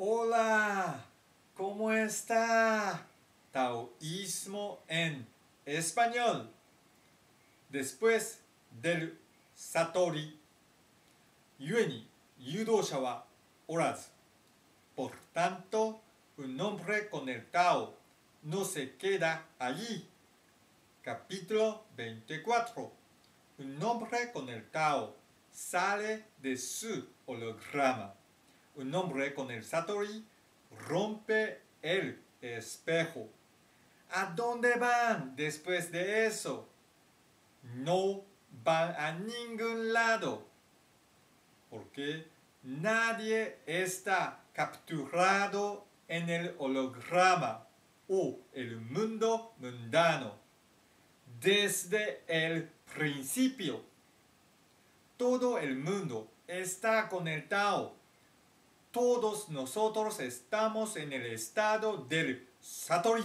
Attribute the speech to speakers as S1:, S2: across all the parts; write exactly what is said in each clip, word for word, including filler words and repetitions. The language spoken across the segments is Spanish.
S1: Hola, ¿cómo está? Taoísmo en español. Después del Satori, 故に誘導者はおらず。Por tanto, un hombre con el Tao no se queda allí. Capítulo veinticuatro. Un hombre con el Tao sale de su holograma. Un hombre con el Satori rompe el espejo. ¿A dónde van después de eso? No van a ningún lado, porque nadie está capturado en el holograma o el mundo mundano. Desde el principio, todo el mundo está con el Tao. Todos nosotros estamos en el estado del Satori.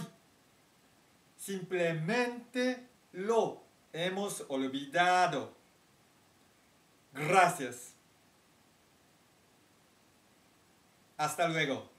S1: Simplemente lo hemos olvidado. Gracias. Hasta luego.